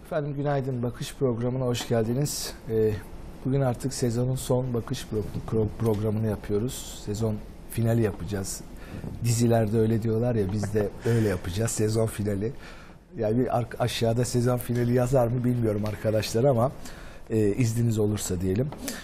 Efendim günaydın. Bakış programına hoş geldiniz. Bugün artık sezonun son bakış programını yapıyoruz. Sezon finali yapacağız. Dizilerde öyle diyorlar ya, biz de öyle yapacağız. Sezon finali. Yani bir aşağıda sezon finali yazar mı bilmiyorum arkadaşlar ama izniniz olursa diyelim.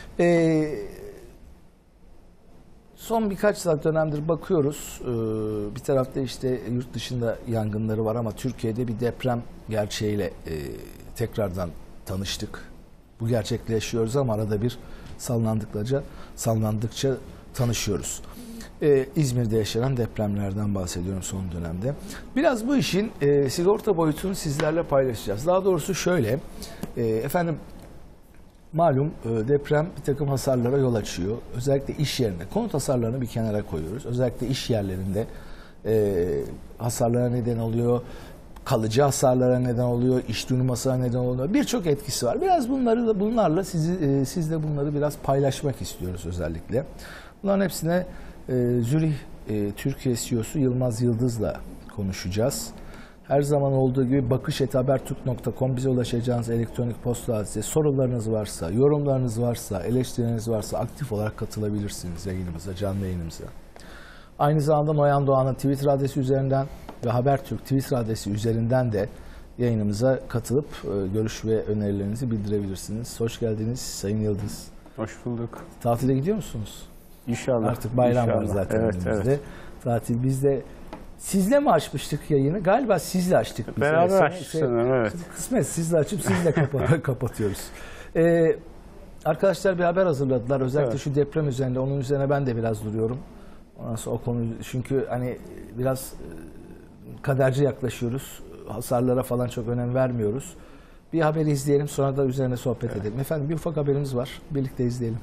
Son birkaç dönemdir bakıyoruz. Bir tarafta işte yurt dışında yangınları var ama Türkiye'de bir deprem gerçeğiyle tekrardan tanıştık. Bu gerçekle yaşıyoruz ama arada bir sallandıkça tanışıyoruz. İzmir'de yaşanan depremlerden bahsediyorum son dönemde. Biraz bu işin sigorta boyutunu sizlerle paylaşacağız. Daha doğrusu şöyle, efendim malum deprem bir takım hasarlara yol açıyor. Özellikle iş yerinde, konut hasarlarını bir kenara koyuyoruz. Özellikle iş yerlerinde hasarlara neden oluyor. Kalıcı hasarlara neden oluyor, iş durmasına neden oluyor. Birçok etkisi var. Biraz bunlarla sizle bunları biraz paylaşmak istiyoruz özellikle. Bunların hepsine Zürih Türkiye CEO'su Yılmaz Yıldız'la konuşacağız. Her zaman olduğu gibi bakış@habertürk.com bize ulaşacağınız elektronik posta adresi. Sorularınız varsa, yorumlarınız varsa, eleştirileriniz varsa aktif olarak katılabilirsiniz yayınımıza, canlı yayınımıza. Aynı zamanda Noyan Doğan'ın Twitter adresi üzerinden ve Habertürk Twitter adresi üzerinden de yayınımıza katılıp görüş ve önerilerinizi bildirebilirsiniz. Hoş geldiniz Sayın Yıldız. Hoş bulduk. Tatile gidiyor musunuz? İnşallah. Artık bayram var zaten önümüzde. Evet. Tatil bizde. Sizle mi açmıştık yayını? Galiba sizle açtık. Beraber açtık sanırım, evet. Kısmet sizle açıp sizle kapatıyoruz. Arkadaşlar bir haber hazırladılar. Özellikle şu deprem üzerinde. Onun üzerine ben de biraz duruyorum. Ondan sonra o konu, çünkü hani biraz kaderci yaklaşıyoruz. Hasarlara falan çok önem vermiyoruz. Bir haberi izleyelim, sonra da üzerine sohbet edelim. Efendim bir ufak haberimiz var. Birlikte izleyelim.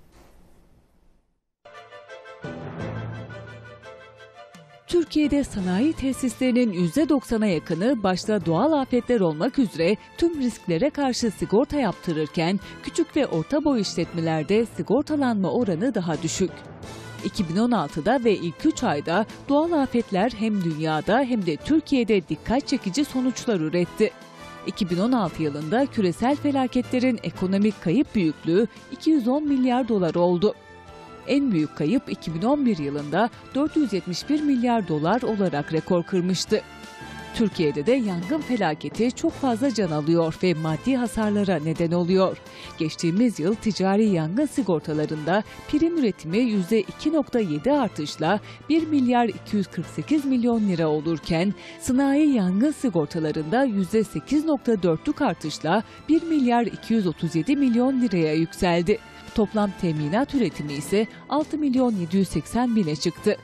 Türkiye'de sanayi tesislerinin %90'a yakını başta doğal afetler olmak üzere tüm risklere karşı sigorta yaptırırken küçük ve orta boy işletmelerde sigortalanma oranı daha düşük. 2016'da ve ilk 3 ayda doğal afetler hem dünyada hem de Türkiye'de dikkat çekici sonuçlar üretti. 2016 yılında küresel felaketlerin ekonomik kayıp büyüklüğü 210 milyar dolar oldu. En büyük kayıp 2011 yılında 471 milyar dolar olarak rekor kırmıştı. Türkiye'de de yangın felaketi çok fazla can alıyor ve maddi hasarlara neden oluyor. Geçtiğimiz yıl ticari yangın sigortalarında prim üretimi %2,7 artışla 1 milyar 248 milyon lira olurken sanayi yangın sigortalarında %8,4'lük artışla 1 milyar 237 milyon liraya yükseldi. Toplam teminat üretimi ise 6 milyon 780 bine çıktı.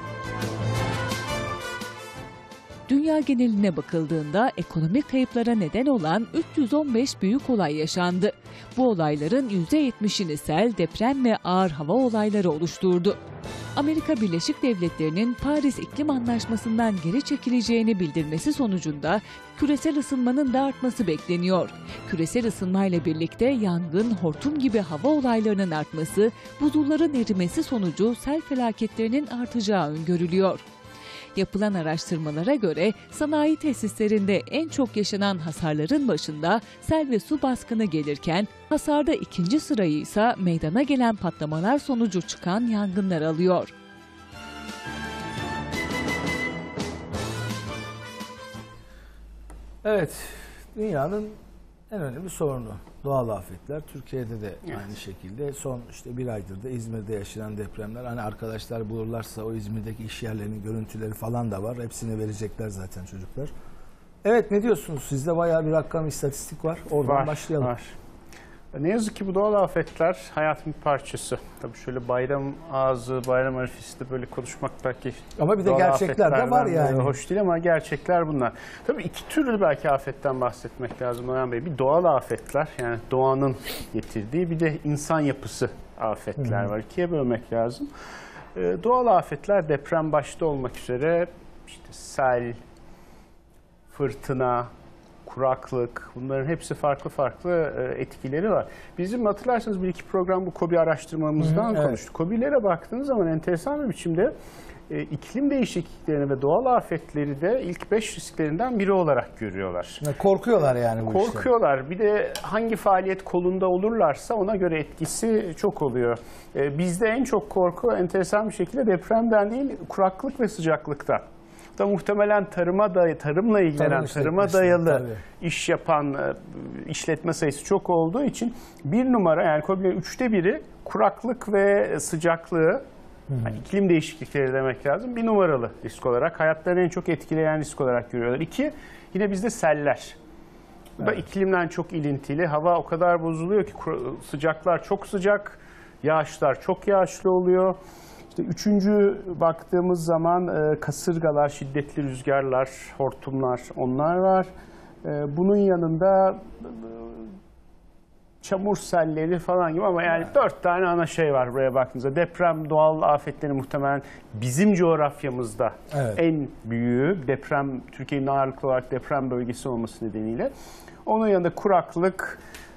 Dünya geneline bakıldığında ekonomik kayıplara neden olan 315 büyük olay yaşandı. Bu olayların %70'ini sel, deprem ve ağır hava olayları oluşturdu. Amerika Birleşik Devletleri'nin Paris İklim Anlaşması'ndan geri çekileceğini bildirmesi sonucunda küresel ısınmanın da artması bekleniyor. Küresel ısınmayla birlikte yangın, hortum gibi hava olaylarının artması, buzulların erimesi sonucu sel felaketlerinin artacağı öngörülüyor. Yapılan araştırmalara göre sanayi tesislerinde en çok yaşanan hasarların başında sel ve su baskını gelirken hasarda ikinci sırayı ise meydana gelen patlamalar sonucu çıkan yangınlar alıyor. Evet, dünyanın en önemli sorunu doğal afetler. Türkiye'de de aynı şekilde son işte bir aydır da İzmir'de yaşanan depremler. Hani arkadaşlar bulurlarsa o İzmir'deki iş yerlerinin görüntüleri falan da var. Hepsini verecekler zaten çocuklar. Evet, ne diyorsunuz? Sizde bayağı bir rakam, istatistik var. Oradan başlayalım. Var. Ne yazık ki bu doğal afetler hayatın bir parçası. Tabii şöyle bayram ağzı, bayram arifesinde böyle konuşmak belki... Ama bir de gerçekler de var yani. Hoş değil ama gerçekler bunlar. Tabii iki türlü belki afetten bahsetmek lazım Noyan Bey. Bir doğal afetler, yani doğanın getirdiği, bir de insan yapısı afetler var. İkiye bölmek lazım. Doğal afetler deprem başta olmak üzere işte sel, fırtına, kuraklık, bunların hepsi farklı etkileri var. Bizim hatırlarsanız bir iki program bu KOBİ araştırmamızdan konuştuk. KOBİ'lere baktığınız zaman enteresan bir biçimde iklim değişikliklerini ve doğal afetleri de ilk 5 risklerinden biri olarak görüyorlar. Korkuyorlar yani bu işten. Korkuyorlar. Bir de hangi faaliyet kolunda olurlarsa ona göre etkisi çok oluyor. Bizde en çok korku enteresan bir şekilde depremden değil, kuraklık ve sıcaklıkta. Da muhtemelen tarımla ilgilenen, tarıma dayalı tabii. iş yapan işletme sayısı çok olduğu için bir numara, yani COBİ'lerin 1/3'ü kuraklık ve sıcaklığı, yani iklim değişiklikleri demek lazım, bir numaralı risk olarak, hayatlarını en çok etkileyen risk olarak görüyorlar. 2, yine bizde seller. Bu da iklimden çok ilintili. Hava o kadar bozuluyor ki sıcaklar çok sıcak, yağışlar çok yağışlı oluyor. İşte 3. baktığımız zaman kasırgalar, şiddetli rüzgarlar, hortumlar, onlar var. Bunun yanında çamur selleri falan gibi, ama yani 4 tane ana şey var buraya baktığınızda. Deprem, doğal afetleri muhtemelen bizim coğrafyamızda en büyüğü. Deprem, Türkiye'nin ağırlıklı olarak deprem bölgesi olması nedeniyle. Onun yanında kuraklık,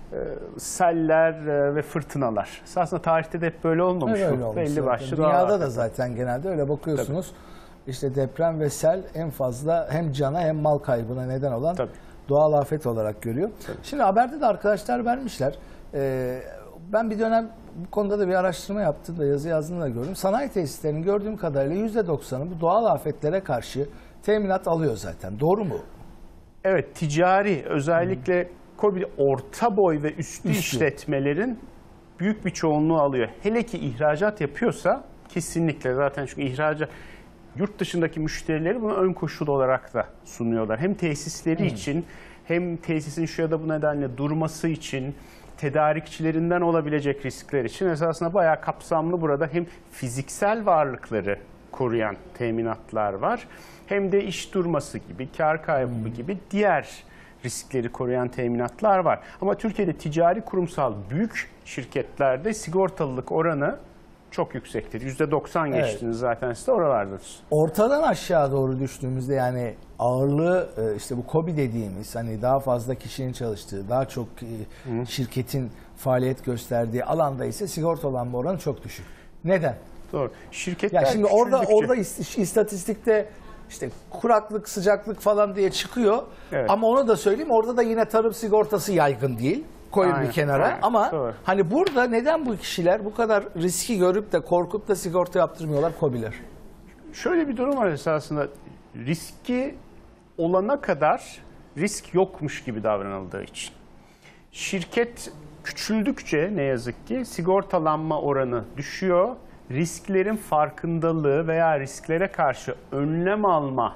seller ve fırtınalar. Aslında tarihte de hep böyle olmamış. Belli başlı. Dünyada da zaten genelde öyle bakıyorsunuz. Tabii. İşte deprem ve sel en fazla hem cana hem mal kaybına neden olan doğal afet olarak görüyor. Tabii. Şimdi haberde de arkadaşlar vermişler. Ben bir dönem bu konuda da bir araştırma yaptım da yazı yazdığını da gördüm. Sanayi tesislerinin gördüğüm kadarıyla %90'ı bu doğal afetlere karşı teminat alıyor zaten. Doğru mu? Evet, ticari, özellikle COBİ orta boy ve üstü işletmelerin büyük bir çoğunluğu alıyor. Hele ki ihracat yapıyorsa kesinlikle, zaten çünkü ihracat, yurt dışındaki müşterileri bunu ön koşul olarak da sunuyorlar. Hem tesisleri için, hem tesisin şu ya da bu nedenle durması için, tedarikçilerinden olabilecek riskler için esasında bayağı kapsamlı burada hem fiziksel varlıkları koruyan teminatlar var, hem de iş durması gibi, kar kaybı gibi diğer riskleri koruyan teminatlar var. Ama Türkiye'de ticari kurumsal büyük şirketlerde sigortalılık oranı çok yüksektir. %90 geçtiniz zaten, size oralardadır. Ortadan aşağı doğru düştüğümüzde, yani ağırlığı işte bu KOBİ dediğimiz, hani daha fazla kişinin çalıştığı, daha çok şirketin faaliyet gösterdiği alanda ise sigortalanma oranı çok düşük. Neden? Doğru. Şirketler ya şimdi orada istatistikte işte kuraklık, sıcaklık falan diye çıkıyor. Ama onu da söyleyeyim, orada da yine tarım sigortası yaygın değil. Koyun bir kenara. Ama hani burada neden bu kişiler bu kadar riski görüp de korkup da sigorta yaptırmıyorlar KOBİ'ler? Şöyle bir durum var esasında. Riski olana kadar risk yokmuş gibi davranıldığı için. Şirket küçüldükçe ne yazık ki sigortalanma oranı düşüyor. Risklerin farkındalığı veya risklere karşı önlem alma,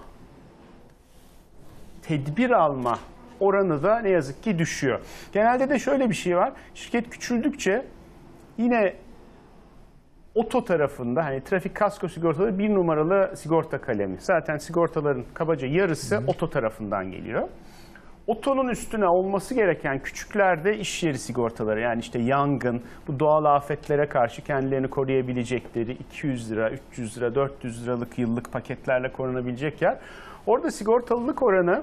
tedbir alma oranı da ne yazık ki düşüyor. Genelde de şöyle bir şey var. Şirket küçüldükçe yine oto tarafında, hani trafik kasko sigortaları 1 numaralı sigorta kalemi. Zaten sigortaların kabaca yarısı oto tarafından geliyor. Otonun üstüne olması gereken küçüklerde iş yeri sigortaları, yani işte yangın, bu doğal afetlere karşı kendilerini koruyabilecekleri 200 lira, 300 lira, 400 liralık yıllık paketlerle korunabilecek yer. Orada sigortalılık oranı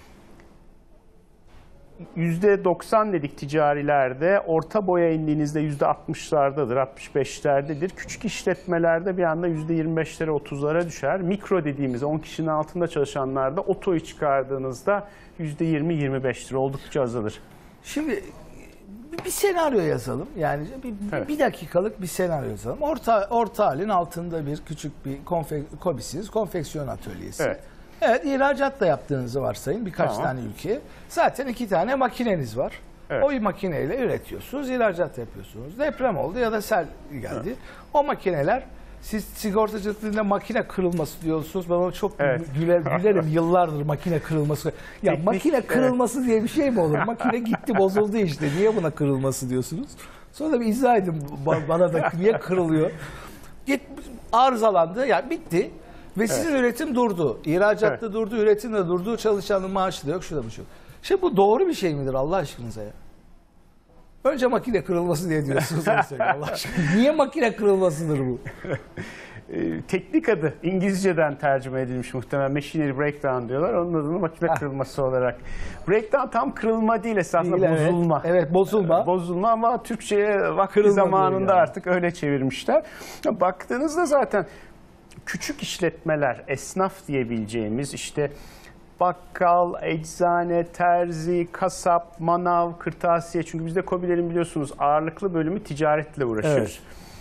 %90 dedik ticarilerde, orta boya indiğinizde %60'lardadır, 65'lerdedir. Küçük işletmelerde bir anda %25'lere, 30'lara düşer. Mikro dediğimiz 10 kişinin altında çalışanlarda otoyu çıkardığınızda %20-25'tir, oldukça azalır. Şimdi bir senaryo yazalım. Yani bir dakikalık bir senaryo yazalım. Orta halin altında bir küçük bir KOBİ'siniz, konfeksiyon atölyesi. Evet, ihracat da yaptığınızı varsayın birkaç tane ülkeye. Zaten 2 tane makineniz var. O makineyle üretiyorsunuz, ihracat yapıyorsunuz. Deprem oldu ya da sel geldi. O makineler, siz sigortacılıkta makine kırılması diyorsunuz. Ben ona çok gülerim yıllardır, makine kırılması. Ya makine kırılması diye bir şey mi olur? Makine gitti, bozuldu işte. Niye buna kırılması diyorsunuz? Sonra da bir izah edin bana da niye kırılıyor. Arızalandı, yani bitti. Ve sizin üretim durdu. İhracatta durdu, üretim de durdu. Çalışanın maaşı da yok, şu da bu şu. Şimdi bu doğru bir şey midir Allah aşkınıza ya? Önce makine kırılması diye diyorsunuz mesela Allah aşkına. Niye makine kırılmasıdır bu? Teknik adı İngilizceden tercüme edilmiş muhtemelen. Machinery breakdown diyorlar. Onun adını makine kırılması olarak. Breakdown tam kırılma değil esasında, bozulma. Evet, bozulma. Bozulma, ama Türkçe'ye vakti zamanında artık öyle çevirmişler. Baktığınızda zaten küçük işletmeler, esnaf diyebileceğimiz işte bakkal, eczane, terzi, kasap, manav, kırtasiye. Çünkü bizde KOBİ'lerin biliyorsunuz ağırlıklı bölümü ticaretle uğraşır. Evet.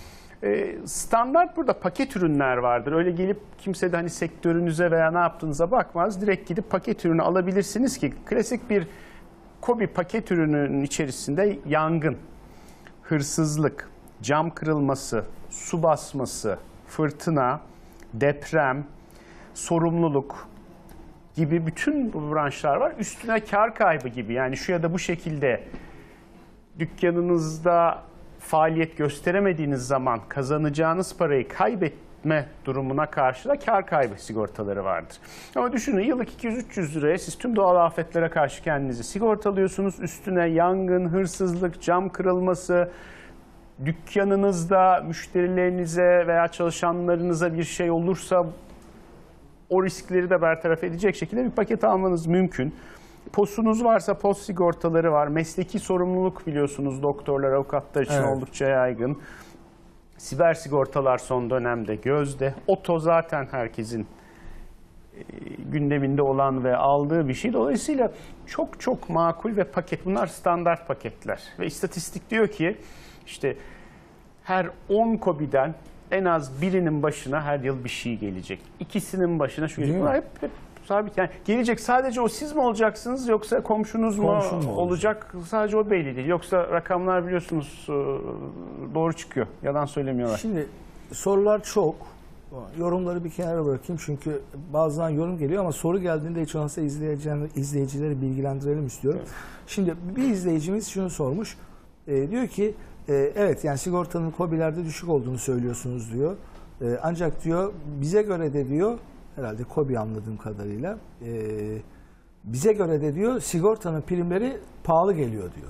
Standart burada paket ürünler vardır. Öyle gelip kimse de hani sektörünüze veya ne yaptığınıza bakmaz. Direkt gidip paket ürünü alabilirsiniz ki klasik bir KOBİ paket ürününün içerisinde yangın, hırsızlık, cam kırılması, su basması, fırtına, deprem, sorumluluk gibi bütün bu branşlar var. Üstüne kar kaybı gibi, yani şu ya da bu şekilde dükkanınızda faaliyet gösteremediğiniz zaman kazanacağınız parayı kaybetme durumuna karşı da kar kaybı sigortaları vardır. Ama düşünün, yıllık 200-300 liraya siz tüm doğal afetlere karşı kendinizi sigortalıyorsunuz. Üstüne yangın, hırsızlık, cam kırılması, dükkanınızda müşterilerinize veya çalışanlarınıza bir şey olursa o riskleri de bertaraf edecek şekilde bir paket almanız mümkün. POS'unuz varsa POS sigortaları var. Mesleki sorumluluk biliyorsunuz doktorlar, avukatlar için Evet. oldukça yaygın. Siber sigortalar son dönemde gözde. Oto zaten herkesin gündeminde olan ve aldığı bir şey. Dolayısıyla çok çok makul ve paket. Bunlar standart paketler. Ve istatistik diyor ki işte her 10 KOBİ'den en az birinin başına her yıl bir şey gelecek. İkisinin başına şu gelecek. Değil mi? Bunlar hep sabit. Yani gelecek, sadece o siz mi olacaksınız yoksa komşunuz mu Komşun mu olacak? Sadece o belli değil. Yoksa rakamlar biliyorsunuz doğru çıkıyor. Yalan söylemiyorlar. Şimdi sorular çok. Yorumları bir kenara bırakayım çünkü bazen yorum geliyor ama soru geldiğinde hiç olmazsa izleyicileri bilgilendirelim istiyorum. Evet. Şimdi bir izleyicimiz şunu sormuş. Diyor ki evet, yani sigortanın KOBİ'lerde düşük olduğunu söylüyorsunuz diyor. Ancak diyor bize göre de diyor, herhalde KOBİ anladığım kadarıyla, bize göre de diyor sigortanın primleri pahalı geliyor diyor.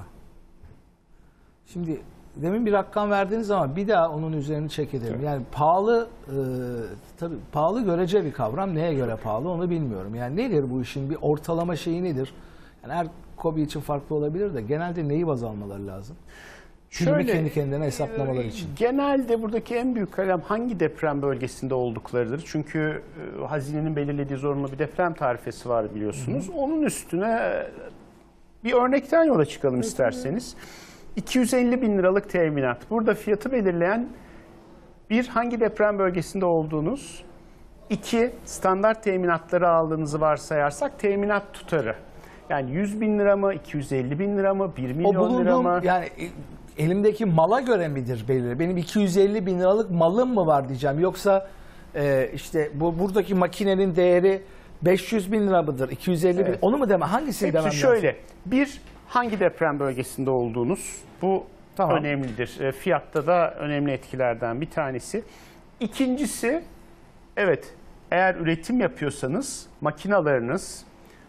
Şimdi demin bir rakam verdiniz ama bir daha onun üzerine check edelim. Evet. Yani pahalı, tabii pahalı görece bir kavram. Neye göre pahalı onu bilmiyorum. Yani nedir bu işin bir ortalama şeyi nedir? Yani her KOBİ için farklı olabilir de genelde neyi baz almaları lazım? Şöyle, kendi kendine hesaplamaları için. Genelde buradaki en büyük kalem hangi deprem bölgesinde olduklarıdır. Çünkü hazinenin belirlediği zorunlu bir deprem tarifesi var biliyorsunuz. Onun üstüne bir örnekten yola çıkalım isterseniz. 250 bin liralık teminat. Burada fiyatı belirleyen bir, hangi deprem bölgesinde olduğunuz. İki, standart teminatları aldığınızı varsayarsak teminat tutarı. Yani 100 bin lira mı, 250 bin lira mı, 1 milyon lira mı? Yani elimdeki mala göre midir belirli? Benim 250 bin liralık malım mı var diyeceğim. Yoksa işte buradaki makinenin değeri 500 bin lira mıdır? 250 bin, onu mu deme? Hangisini demem lazım? Şöyle, bir, hangi deprem bölgesinde olduğunuz, bu tamam, önemlidir. Fiyatta da önemli etkilerden bir tanesi. İkincisi, evet, eğer üretim yapıyorsanız makinalarınız,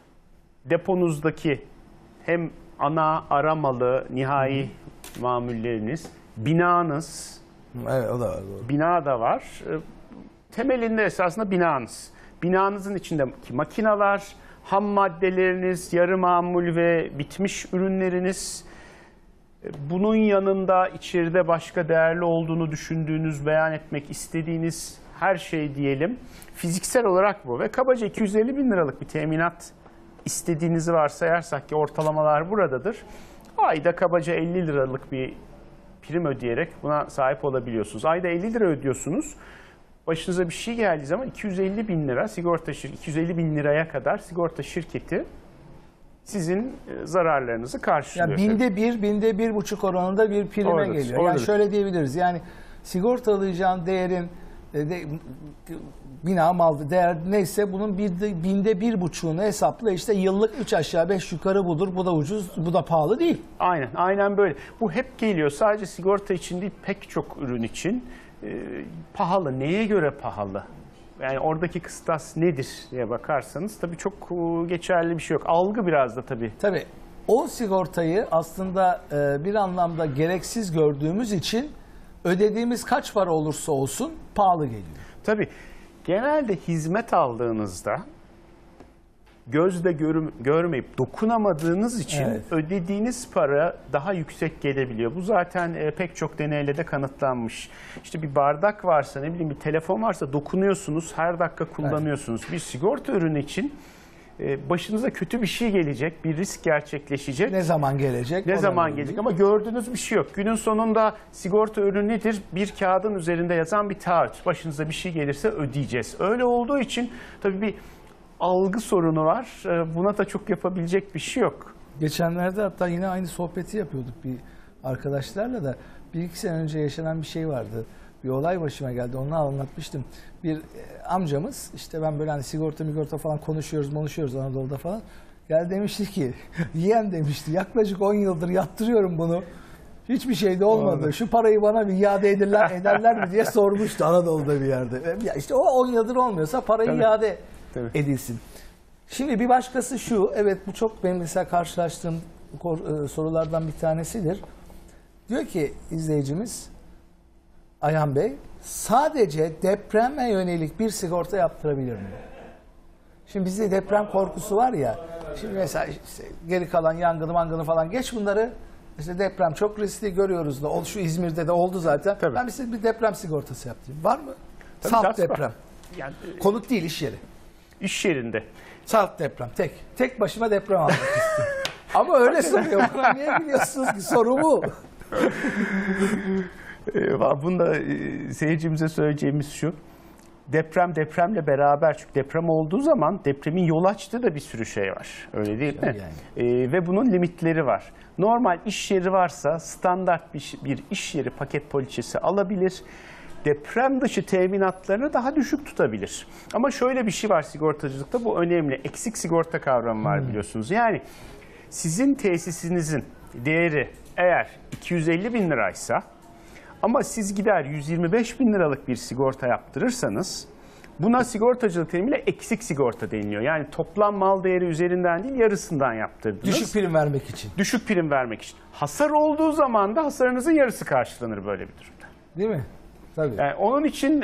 deponuzdaki hem ana aramalı nihai mamulleriniz, binanız, evet, o da var, doğru. Bina da var. Temelinde esasında binanız. Binanızın içindeki makinalar, ham maddeleriniz, yarı mamul ve bitmiş ürünleriniz, bunun yanında içeride başka değerli olduğunu düşündüğünüz, beyan etmek istediğiniz her şey diyelim. Fiziksel olarak bu ve kabaca 250 bin liralık bir teminat istediğinizi varsayarsak ki ortalamalar buradadır. Ayda kabaca 50 liralık bir prim ödeyerek buna sahip olabiliyorsunuz. Ayda 50 lira ödüyorsunuz. Başınıza bir şey geldiği zaman 250 bin lira sigorta 250 bin liraya kadar sigorta şirketi sizin zararlarınızı karşılıyor. Yani binde 1,5 oranında bir prime geliyor. Yani şöyle diyebiliriz. Yani sigortalayacağın değerin bina mal değer neyse bunun binde 1,5'unu hesapla, işte yıllık 3 aşağı 5 yukarı budur. Bu da ucuz, bu da pahalı değil. Aynen böyle. Bu hep geliyor. Sadece sigorta için değil, pek çok ürün için pahalı. Neye göre pahalı? Yani oradaki kıstas nedir diye bakarsanız tabii çok geçerli bir şey yok. Algı biraz da tabii. Tabii o sigortayı aslında bir anlamda gereksiz gördüğümüz için ödediğimiz kaç para olursa olsun pahalı geliyor. Tabii genelde hizmet aldığınızda gözle görmeyip dokunamadığınız için Evet. ödediğiniz para daha yüksek gelebiliyor. Bu zaten pek çok deneyle de kanıtlanmış. İşte bir bardak varsa, ne bileyim bir telefon varsa dokunuyorsunuz, her dakika kullanıyorsunuz. Bir sigorta ürünü için başınıza kötü bir şey gelecek, bir risk gerçekleşecek. Ne zaman gelecek? Ne zaman gelecek ama gördüğünüz bir şey yok. Günün sonunda sigorta ürünü nedir? Bir kağıdın üzerinde yazan bir taahhüt. Başınıza bir şey gelirse ödeyeceğiz. Öyle olduğu için tabii bir algı sorunu var. Buna da çok yapabilecek bir şey yok. Geçenlerde hatta yine aynı sohbeti yapıyorduk bir arkadaşlarla da. 1-2 sene önce yaşanan bir şey vardı. Bir olay başıma geldi. Onu anlatmıştım. Bir amcamız, işte ben böyle hani sigorta falan konuşuyoruz Anadolu'da falan. Geldi demişti ki, yeğen demişti, yaklaşık 10 yıldır yaptırıyorum bunu. Hiçbir şey de olmadı. Şu parayı bana bir iade ederler mi diye sormuştu Anadolu'da bir yerde. Ya işte o 10 yıldır olmuyorsa parayı iade edilsin. Şimdi bir başkası şu, evet bu çok benim mesela karşılaştığım sorulardan bir tanesidir. Diyor ki izleyicimiz, Ayhan Bey, sadece depreme yönelik bir sigorta yaptırabilir mi? Şimdi bizde deprem korkusu var ya, şimdi mesela işte geri kalan yangını falan geç bunları. İşte deprem çok riskli görüyoruz da, şu İzmir'de de oldu zaten. Tabii. Ben size bir deprem sigortası yaptırayım. Var mı? Tabii, Salt deprem. Yani, Konut değil, iş yeri. iş yerinde. Salt deprem. Tek başıma deprem almak istiyorum. Ama öyle soruyor. Bana niye biliyorsunuz ki? Soru bu. Bunda seyircimize söyleyeceğimiz şu. Depremle beraber, çünkü deprem olduğu zaman depremin yol açtığı da bir sürü şey var. Öyle değil mi? Yani. Ve bunun limitleri var. Normal iş yeri varsa standart bir iş yeri paket poliçesi alabilir. Deprem dışı teminatlarını daha düşük tutabilir. Ama şöyle bir şey var sigortacılıkta, bu önemli. Eksik sigorta kavramı var biliyorsunuz. Yani sizin tesisinizin değeri eğer 250 bin liraysa ama siz gider 125 bin liralık bir sigorta yaptırırsanız buna sigortacılık terimiyle eksik sigorta deniliyor. Yani toplam mal değeri üzerinden değil, yarısından yaptırdınız. Düşük prim vermek için. Düşük prim vermek için. Hasar olduğu zaman da hasarınızın yarısı karşılanır böyle bir durumda. Değil mi? Tabii. Yani onun için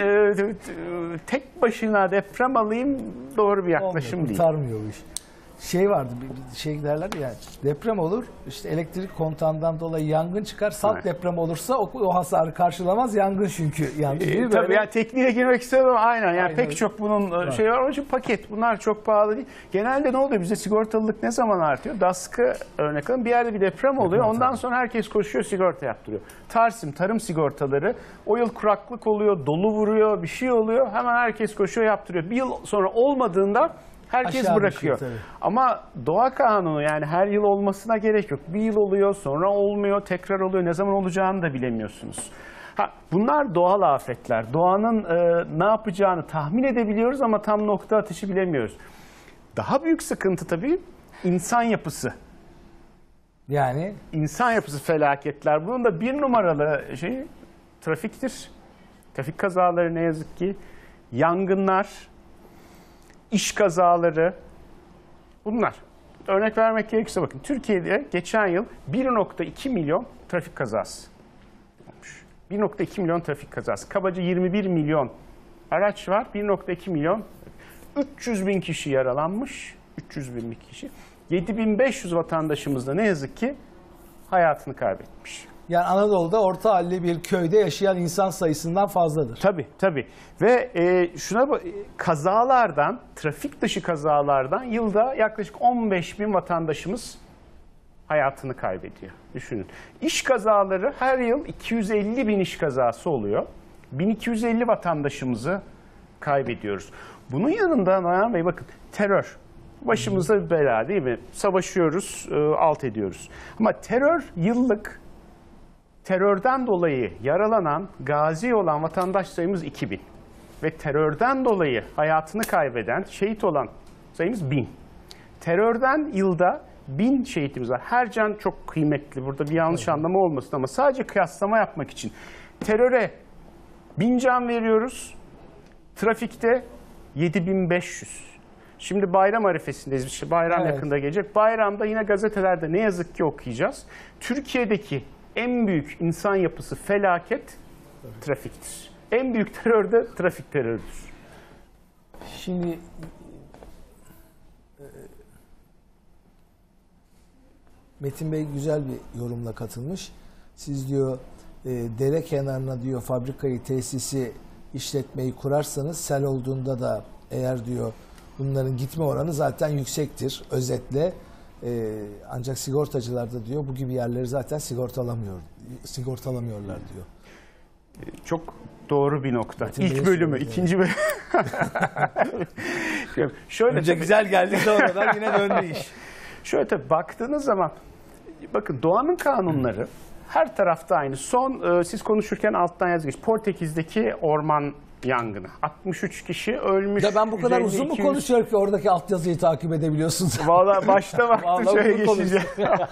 tek başına deprem alayım doğru bir yaklaşım Olmuyor, değil. kurtarmıyor bu iş. Şey vardı, bir şey derler ya, deprem olur, işte elektrik kontağından dolayı yangın çıkar, salt Evet. deprem olursa o hasarı karşılamaz, yangın çünkü. Değil mi? Tabii Böyle- yani tekniğe girmek istemiyorum ama aynen. Yani Aynen. pek çok bunun şey var. Onun için paket. Bunlar çok pahalı değil. Genelde ne oluyor? Bize sigortalılık ne zaman artıyor? DASK'ı örnek alın. Bir yerde bir deprem oluyor. Ondan sonra herkes koşuyor, sigorta yaptırıyor. Tarım sigortaları. O yıl kuraklık oluyor, dolu vuruyor, bir şey oluyor. Hemen herkes koşuyor, yaptırıyor. Bir yıl sonra olmadığında herkes Aşağı bırakıyor. düşüyor, tabii. Ama doğa kanunu, yani her yıl olmasına gerek yok. Bir yıl oluyor, sonra olmuyor, tekrar oluyor. Ne zaman olacağını da bilemiyorsunuz. Bunlar doğal afetler. Doğanın ne yapacağını tahmin edebiliyoruz ama tam nokta atışı bilemiyoruz. Daha büyük sıkıntı tabii insan yapısı. Yani İnsan yapısı felaketler. Bunun da bir numaralı şeyi trafiktir. Trafik kazaları ne yazık ki. Yangınlar, iş kazaları, bunlar. Örnek vermek gerekirse bakın, Türkiye'de geçen yıl 1,2 milyon trafik kazası olmuş. 1,2 milyon trafik kazası. Kabaca 21 milyon araç var. 1,2 milyon. 300 bin kişi yaralanmış. 300 bin kişi. 7.500 vatandaşımız da ne yazık ki hayatını kaybetmiş. yani Anadolu'da orta halli bir köyde yaşayan insan sayısından fazladır. Tabii. Ve kazalardan, trafik dışı kazalardan yılda yaklaşık 15 bin vatandaşımız hayatını kaybediyor. Düşünün. İş kazaları her yıl 250 bin iş kazası oluyor. 1250 vatandaşımızı kaybediyoruz. Bunun yanında Ayhan Bey bakın, terör. Başımıza bir bela değil mi? Savaşıyoruz, alt ediyoruz. Ama terörden dolayı yaralanan, gazi olan vatandaş sayımız 2000. Ve terörden dolayı hayatını kaybeden, şehit olan sayımız 1000. Terörden yılda 1000 şehitimiz var. Her can çok kıymetli. Burada bir yanlış anlama olmasın ama sadece kıyaslama yapmak için. Teröre 1000 can veriyoruz. Trafikte 7500. Şimdi bayram arifesindeyiz. İşte bayram yakında gelecek. Bayramda yine gazetelerde ne yazık ki okuyacağız. Türkiye'deki en büyük insan yapısı felaket trafiktir. En büyük terör de trafik terörüdür. Şimdi Metin Bey güzel bir yorumla katılmış. Siz diyor dere kenarına diyor fabrikayı, tesisi, işletmeyi kurarsanız sel olduğunda da eğer diyor bunların gitme oranı zaten yüksektir. Özetle ancak sigortacılar da diyor bu gibi yerleri zaten sigortalamıyorlar diyor. Çok doğru bir nokta. Metin İlk Bey'e bölümü, söyledi. ikinci bölüm. Şöyle Önce güzel geldi sonradan yine döndü iş. Şöyle tabii baktığınız zaman, bakın doğanın kanunları her tarafta aynı. Siz konuşurken alttan yaz geç. Portekiz'deki orman yangını. 63 kişi ölmüş. Ya ben bu kadar 150, uzun mu 200 konuşuyorum ki oradaki altyazıyı takip edebiliyorsunuz? Vallahi başta baktım Vallahi şöyle uzun geçeceğim.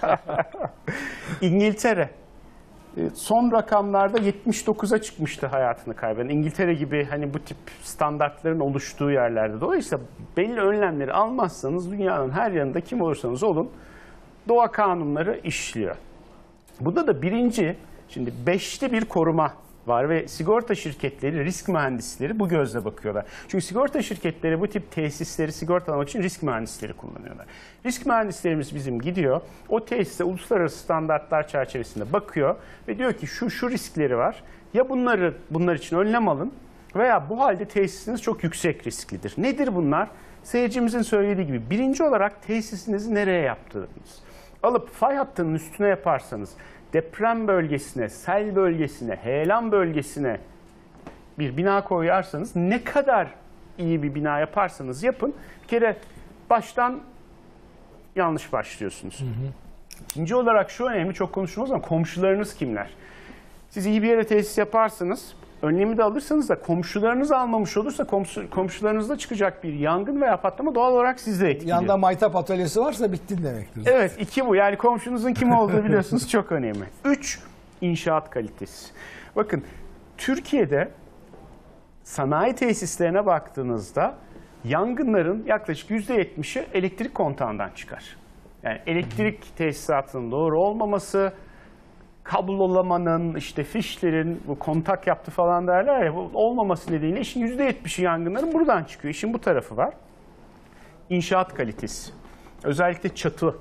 İngiltere. Son rakamlarda 79'a çıkmıştı hayatını kaybeden. İngiltere gibi hani bu tip standartların oluştuğu yerlerde. Dolayısıyla belli önlemleri almazsanız dünyanın her yanında kim olursanız olun doğa kanunları işliyor. Burada da şimdi 5'te bir koruma var ve sigorta şirketleri, risk mühendisleri bu gözle bakıyorlar. Çünkü sigorta şirketleri bu tip tesisleri sigortalamak için risk mühendisleri kullanıyorlar. Risk mühendislerimiz bizim gidiyor, o tesise uluslararası standartlar çerçevesinde bakıyor ve diyor ki şu riskleri var. Ya bunlar için önlem alın veya bu halde tesisiniz çok yüksek risklidir. Nedir bunlar? Seyircimizin söylediği gibi birinci olarak tesisinizi nereye yaptığınız. Alıp fay hattının üstüne yaparsanız deprem bölgesine, sel bölgesine, heyelan bölgesine bir bina koyarsanız ne kadar iyi bir bina yaparsanız yapın bir kere baştan yanlış başlıyorsunuz. İkinci olarak şu önemli, çok konuşulmaz ama komşularınız kimler? Siz iyi bir yere tesis yaparsınız, önlemi de alırsanız da komşularınız almamış olursa komşularınızda çıkacak bir yangın veya patlama doğal olarak sizi etkiliyor. Yanda maytap atölyesi varsa bittin demektir. Evet, 2 bu. Yani komşunuzun kim olduğu biliyorsunuz çok önemli. 3, inşaat kalitesi. Bakın Türkiye'de sanayi tesislerine baktığınızda yangınların yaklaşık %70'i elektrik kontağından çıkar. Yani elektrik tesisatının doğru olmaması, kablolamanın, işte fişlerin bu kontak yaptı falan derler ya, bu olmaması nedeniyle işin %70'i yangınların buradan çıkıyor. İşin bu tarafı var. İnşaat kalitesi. Özellikle çatı,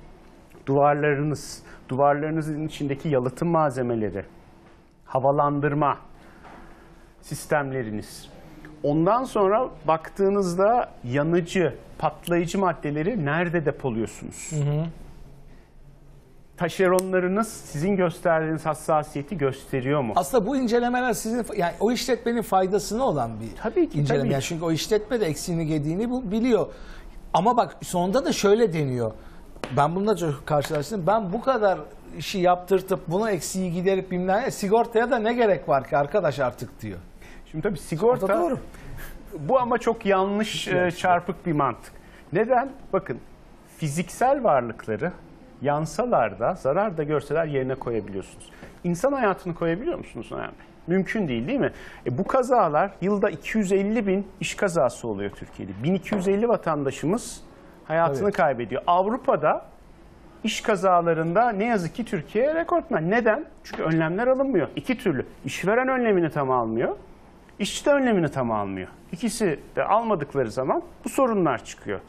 duvarlarınızın içindeki yalıtım malzemeleri, havalandırma sistemleriniz. Ondan sonra baktığınızda yanıcı, patlayıcı maddeleri nerede depoluyorsunuz? Taşeronlarınız sizin gösterdiğiniz hassasiyeti gösteriyor mu? Aslında bu incelemeler sizin, yani o işletmenin faydasına olan bir Tabii ki, inceleme. tabii. Yani çünkü o işletme de eksiğini gediğini bu biliyor. Ama bak sonunda da şöyle deniyor. Ben bununla çok karşılaştım. Ben bu kadar işi yaptırtıp bunu eksiği giderip bilmem sigortaya da ne gerek var ki arkadaş artık diyor. Şimdi tabii sigorta Doğru. bu ama çok yanlış, çarpık bir mantık. Neden? Bakın fiziksel varlıkları yansalar da zarar da görseler yerine koyabiliyorsunuz. İnsan hayatını koyabiliyor musunuz Noyan Bey? Mümkün değil mi? Bu kazalar yılda 250 bin iş kazası oluyor Türkiye'de. 1250 vatandaşımız hayatını kaybediyor. Avrupa'da iş kazalarında ne yazık ki Türkiye rekortmen. Neden? Çünkü önlemler alınmıyor. İki türlü. İşveren önlemini tam almıyor. İşçi de önlemini tam almıyor. İkisi de almadıkları zaman bu sorunlar çıkıyor.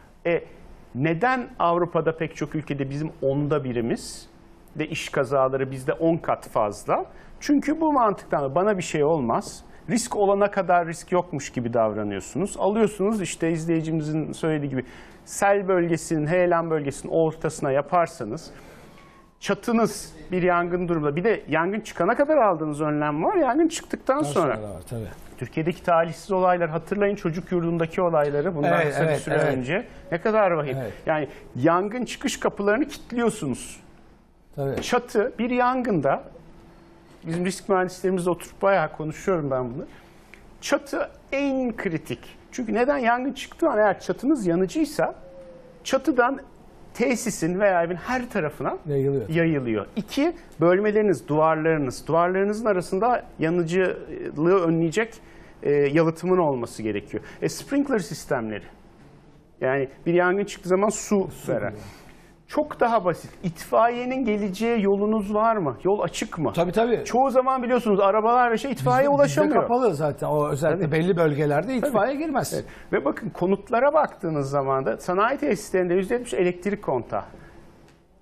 Neden Avrupa'da pek çok ülkede bizim 1/10'imiz de iş kazaları bizde 10 kat fazla? Çünkü bu mantıktan bana bir şey olmaz. Risk olana kadar risk yokmuş gibi davranıyorsunuz. Alıyorsunuz işte izleyicimizin söylediği gibi sel bölgesinin, heyelan bölgesinin ortasına yaparsanız çatınız bir yangın durumunda. Bir de yangın çıkana kadar aldığınız önlem var. Yangın çıktıktan sonra. Var, tabii. Türkiye'deki talihsiz olaylar, hatırlayın çocuk yurdundaki olayları bundan kısa bir süre önce. Ne kadar vahim. Evet. Yani yangın çıkış kapılarını kilitliyorsunuz. Tabii. Çatı bir yangında, bizim risk mühendislerimizle oturup bayağı konuşuyorum ben bunu. Çatı en kritik. Çünkü neden? Yangın çıktığı an eğer çatınız yanıcıysa çatıdan tesisin veya evin her tarafına yayılıyor. 2, bölmeleriniz, duvarlarınızın arasında yanıcılığı önleyecek yalıtımın olması gerekiyor. Sprinkler sistemleri. Yani bir yangın çıktığı zaman su veren. Çok daha basit. İtfaiyenin geleceği yolunuz var mı? Yol açık mı? Tabii. Çoğu zaman biliyorsunuz arabalar ve itfaiye ulaşamıyor. Bizde kapalı zaten. O özellikle belli bölgelerde itfaiye girmez. Evet. Ve bakın konutlara baktığınız zaman da sanayi tesislerinde %70 elektrik kontağı.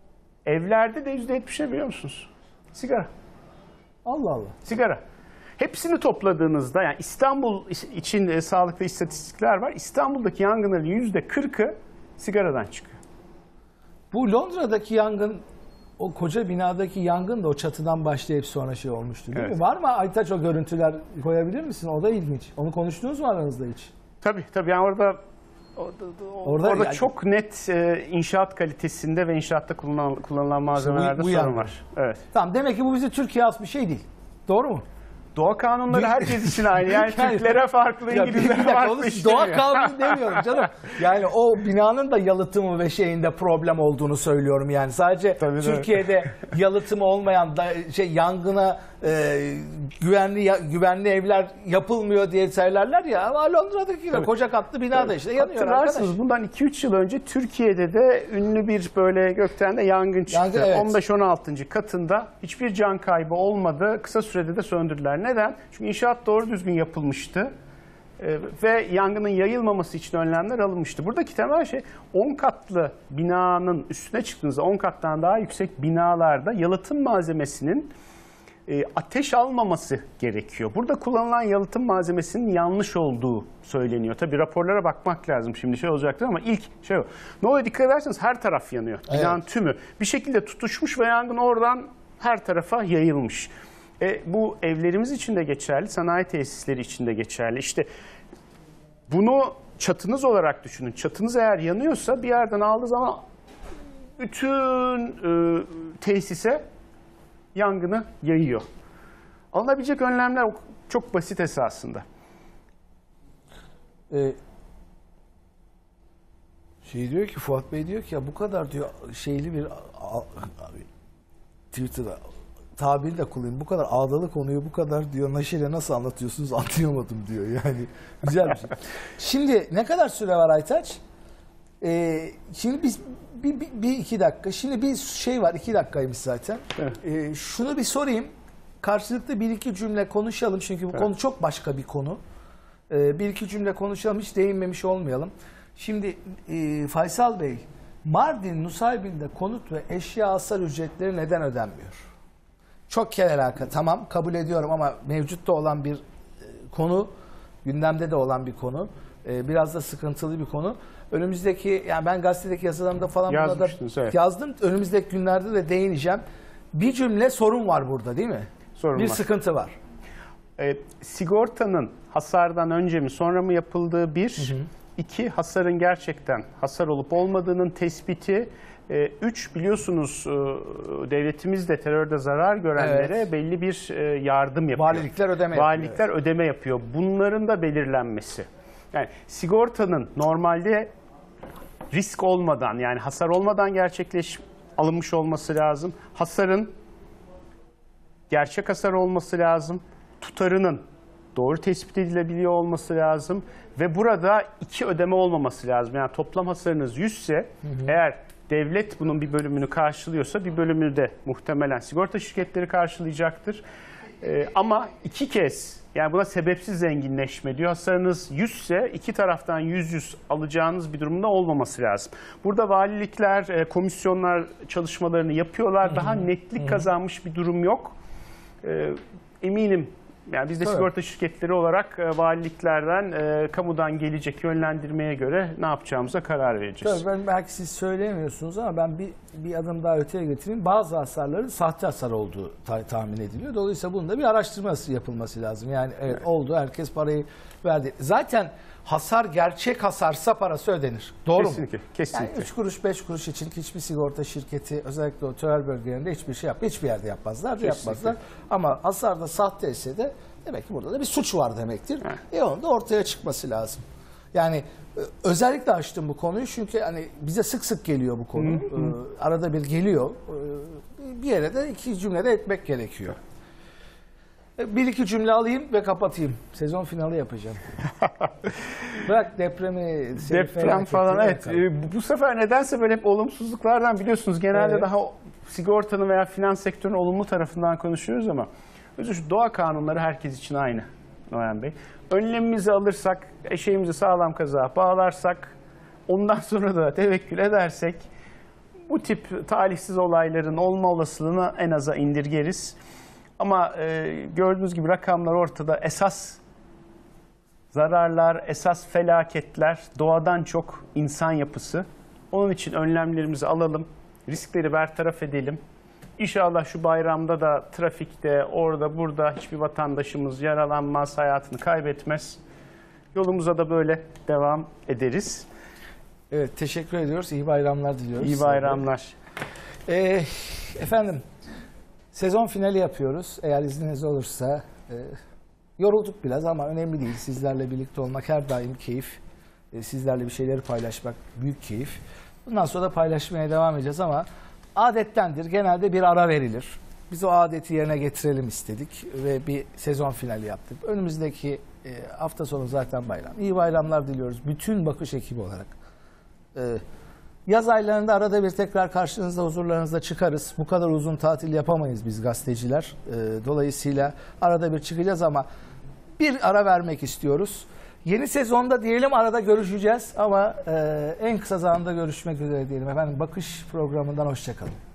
Evlerde de %70'e biliyor musunuz? Sigara. Allah Allah. Sigara. Hepsini topladığınızda, yani İstanbul için sağlıklı istatistikler var. İstanbul'daki yangınların %40'ı sigaradan çıkıyor. Bu Londra'daki yangın, o koca binadaki yangın da o çatıdan başlayıp sonra şey olmuştu değil Evet. mi? Var mı Aytaç o görüntüler, koyabilir misin? O da ilginç. Onu konuştunuz mu aranızda hiç? Tabii yani orada Orada yani- çok net inşaat kalitesinde ve inşaatta kullanılan malzemelerde bu sorun yangın. var. Evet. Tamam, demek ki bu bizi Türkiye'ye has bir şey değil. Doğru mu? Doğa kanunları herkes için aynı. Yani Yani- Türklere farklı, Ya bir İngilizlere dakika, farklı onu işlemiyor. doğa kanunu demiyorum canım. Yani o binanın da yalıtımı ve şeyinde problem olduğunu söylüyorum yani. Sadece Tabii. Türkiye'de yalıtımı olmayan yangına güvenli evler yapılmıyor diye söylerler ya. Ama Londra'daki de koca katlı binada işte yanıyor Hatırlarsınız arkadaş. bundan 2-3 yıl önce Türkiye'de de ünlü bir böyle gökten de yangın çıktı. Yangın, evet. 15-16. katında hiçbir can kaybı olmadı. Kısa sürede de söndürdüler. Neden? Çünkü inşaat doğru düzgün yapılmıştı. Ve yangının yayılmaması için önlemler alınmıştı. Buradaki temel şey 10 katlı binanın üstüne çıktığınızda 10 kattan daha yüksek binalarda yalıtım malzemesinin ateş almaması gerekiyor. Burada kullanılan yalıtım malzemesinin yanlış olduğu söyleniyor. Tabii raporlara bakmak lazım şimdi şey olacaktır ama ilk şey o. Ne oluyor dikkat ederseniz her taraf yanıyor. Binanın tümü bir şekilde tutuşmuş ve yangın oradan her tarafa yayılmış. Bu evlerimiz için de geçerli, sanayi tesisleri için de geçerli. İşte bunu çatınız olarak düşünün. Çatınız eğer yanıyorsa bir yerden aldığı zaman bütün tesise yangını yayıyor. Alınabilecek önlemler çok basit esasında. Diyor ki Fuat Bey diyor ki ya bu kadar diyor şeyli bir Twitter'da tabiri de kullanayım. Bu kadar ağdalı konuyu bu kadar diyor neşeyle nasıl anlatıyorsunuz anlayamadım diyor. Yani güzel bir şey. Şimdi ne kadar süre var Aytaç? Şimdi biz bir iki dakika. Şimdi bir şey var, 2 dakikaymış zaten. Evet. Şunu bir sorayım. Karşılıklı bir iki cümle konuşalım. Çünkü bu konu çok başka bir konu. Bir iki cümle konuşalım. Hiç değinmemiş olmayalım. Şimdi Faysal Bey, Mardin Nusaybin'de konut ve eşya hasar ücretleri neden ödenmiyor? Çok kelalaka, tamam kabul ediyorum ama mevcutta olan bir konu, gündemde de olan bir konu. Biraz da sıkıntılı bir konu. Önümüzdeki, yani ben gazetedeki yazılarımda falan buna da evet. yazdım. Önümüzdeki günlerde de değineceğim. Bir cümle sorun var burada değil mi? Sorun bir var. sıkıntı var. Sigortanın hasardan önce mi sonra mı yapıldığı bir, iki hasarın gerçekten hasar olup olmadığının tespiti, 3 biliyorsunuz devletimiz de terörde zarar görenlere belli bir yardım yapıyor. Valilikler ödeme yapıyor. Valilikler ödeme yapıyor. Bunların da belirlenmesi. Yani sigortanın normalde risk olmadan yani hasar olmadan alınmış olması lazım. Hasarın gerçek hasar olması lazım. Tutarının doğru tespit edilebiliyor olması lazım. Ve burada 2 ödeme olmaması lazım. Yani toplam hasarınız 100 ise eğer devlet bunun bir bölümünü karşılıyorsa bir bölümünü de muhtemelen sigorta şirketleri karşılayacaktır. Ama 2 kez yani buna sebepsiz zenginleşme diyor. Hasarınız 100 ise 2 taraftan 100 alacağınız bir durumda olmaması lazım. Burada valilikler, komisyonlar çalışmalarını yapıyorlar. Daha netlik kazanmış bir durum yok. Eminim yani biz de sigorta şirketleri olarak valiliklerden, kamudan gelecek yönlendirmeye göre ne yapacağımıza karar vereceğiz. Tabii ben belki siz söyleyemiyorsunuz ama ben bir adım daha öteye getireyim. Bazı hasarların sahte hasar olduğu tahmin ediliyor. Dolayısıyla bunun da bir araştırması yapılması lazım. Yani evet, oldu, herkes parayı verdi. Zaten hasar gerçek hasarsa parası ödenir. Doğru Kesinlikle, mu? kesinlikle. Yani 3 kuruş 5 kuruş için hiçbir sigorta şirketi özellikle o terör bölgelerinde hiçbir şey hiçbir yerde yapmazlar. Yapmazlar. Ama hasar da sahte ise de demek ki burada da bir suç var demektir. Onun da ortaya çıkması lazım. Yani özellikle açtım bu konuyu çünkü hani bize sık sık geliyor bu konu. Arada bir geliyor. Bir yere de 2 cümlede etmek gerekiyor. 1-2 cümle alayım ve kapatayım. Sezon finali yapacağım. Bırak depremi, deprem falan evet. Bu sefer nedense böyle hep olumsuzluklardan biliyorsunuz. Genelde daha sigortanın veya finans sektörünün olumlu tarafından konuşuyoruz ama şu doğa kanunları herkes için aynı Noyan Bey. Önlemimizi alırsak, eşeğimizi sağlam kazığa bağlarsak, ondan sonra da tevekkül edersek bu tip talihsiz olayların olma olasılığını en aza indirgeriz. Ama gördüğünüz gibi rakamlar ortada. Esas zararlar, esas felaketler doğadan çok insan yapısı. Onun için önlemlerimizi alalım, riskleri bertaraf edelim. İnşallah şu bayramda da trafikte, orada burada hiçbir vatandaşımız yaralanmaz, hayatını kaybetmez. Yolumuza da böyle devam ederiz. Evet, teşekkür ediyoruz. İyi bayramlar diliyoruz. İyi bayramlar. Efendim, sezon finali yapıyoruz. Eğer izniniz olursa, yorulduk biraz ama önemli değil. Sizlerle birlikte olmak her daim keyif. Sizlerle bir şeyleri paylaşmak büyük keyif. Bundan sonra da paylaşmaya devam edeceğiz ama adettendir. Genelde bir ara verilir. Biz o adeti yerine getirelim istedik ve bir sezon finali yaptık. Önümüzdeki hafta sonu zaten bayram. İyi bayramlar diliyoruz bütün Bakış ekibi olarak. Yaz aylarında arada bir tekrar karşınızda, huzurlarınızda çıkarız. Bu kadar uzun tatil yapamayız biz gazeteciler. Dolayısıyla arada bir çıkacağız ama bir ara vermek istiyoruz. Yeni sezonda diyelim arada görüşeceğiz ama en kısa zamanda görüşmek üzere diyelim. Efendim, Bakış programından hoşça kalın.